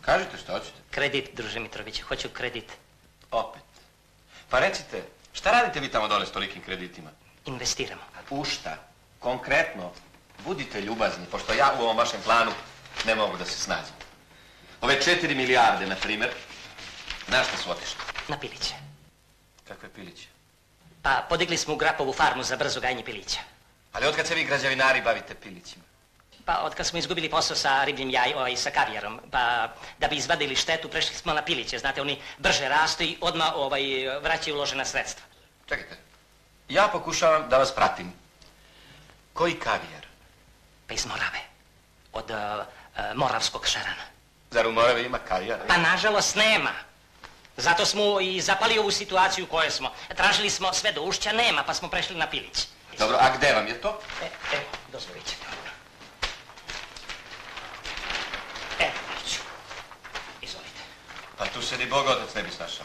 Kažite što hoćete. Kredit, druže Mitrović, hoću kredit. Opet. Pa recite, šta radite vi tamo dole s tolikim kreditima? Investiramo. U šta? Konkretno, budite ljubazni, pošto ja u ovom vašem planu ne mogu da se snađem. Ove 4 milijarde, na primjer, na šta su otišli? Na piliće. Kakve piliće? Pa podigli smo u Grapovu farmu za brzo gajanje pilića. Ali otkad se vi građevinari bavite pilićima? Pa otkad smo izgubili posao sa ribljim i sa kavijarom, pa da bi izvadili štetu prešli smo na piliće. Znate, oni brže rastu i odmah vraćaju uložena sredstva. Čekajte, ja pokušavam da vas pratim. Koji kavijar? Pa iz Morave. Od moravskog šarana. Zar u Morave ima kavijara? Pa nažalost nema. Zato smo i zapali ovu situaciju u kojoj smo. Tražili smo sve do ušća, nema, pa smo prešli na pilić. Dobro, a gde vam je to? Evo, dozvolit ćete. Evo, ću. Izvolite. Pa tu se ni Bogotac ne bi snašao.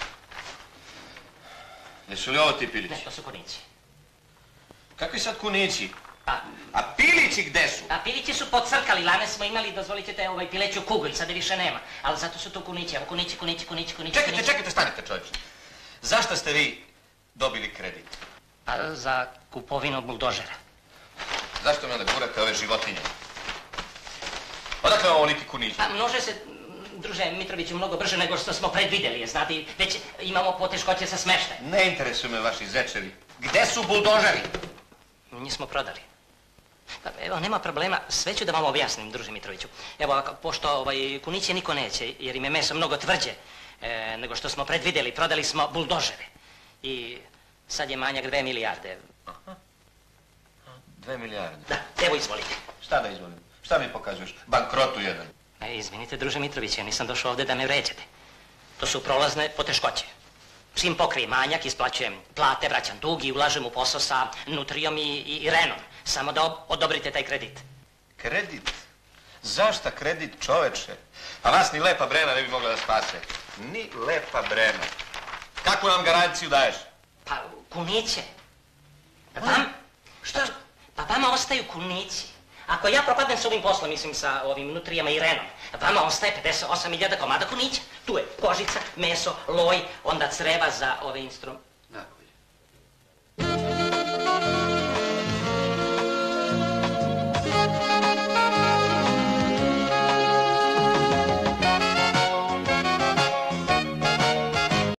Jesu li ovo ti pilići? Ne, to su kunići. Kakvi sad kunići? Pa... A pilići gde su? A pilići su podcrkali, lane smo imali, dozvolit ćete, pileću kugu i sada više nema. Ali zato su tu kunići, evo kunići. Čekajte, stanite čovječe. Zašto ste vi dobili kredit? Pa za kupovinu buldožera. Zašto mi onda gurate ove životinje? Odakle vam ovo neki kunići? Pa množe se, druže Mitroviću, mnogo brže nego što smo predvidjeli, znate, već imamo poteškoće sa smeštajem. Ne interesuju me vaši zečevi. Gde su buldožeri? Njih smo prodali. Pa, evo, nema problema, sve ću da vam objasnim, druže Mitroviću. Evo, pošto kuniće niko neće, jer im je meso mnogo tvrđe nego što smo predvidjeli, prodali smo buldožere. I sad je manjak 2 milijarde. Aha. 2 milijarde? Da, evo izvolite. Šta da izvolim? Šta mi pokazuješ? Bankrotu jedan. Izvinite, druže Mitrović, ja nisam došao ovdje da me vređate. To su prolazne poteškoće. Čim pokrije manjak, isplaćujem plate, vraćam dug i ulažem u posao sa Nutrijom i Renom. Samo da odobrite taj kredit. Kredit? Zašta kredit, čoveče? A vas ni lepa Brena ne bi mogla da spase. Ni lepa Brena. Kakvu nam garanciju daješ? Pa, kuniće. Vam? Šta? Pa vama ostaju kunići. Ako ja propadnem s ovim poslom, mislim sa ovim Nutrijama i Renom, vama ostaje 58.000 komada kunića. Tu je kožica, meso, loj, onda creva za ove instrumente.